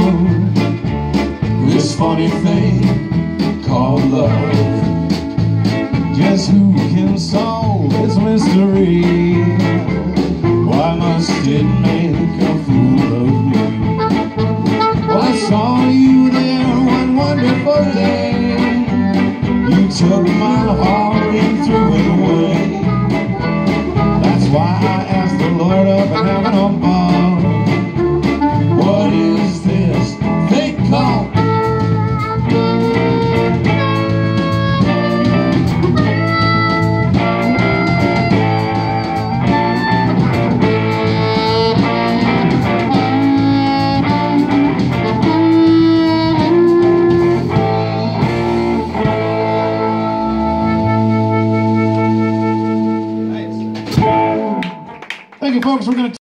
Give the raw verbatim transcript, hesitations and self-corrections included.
this funny thing called love. Just who can solve its mystery? Why must it make a fool of me? Well, I saw you there one wonderful day. You took my heart and threw it away. That's why I asked the Lord up in heaven above, what is this they call? Thank you, folks. We're going to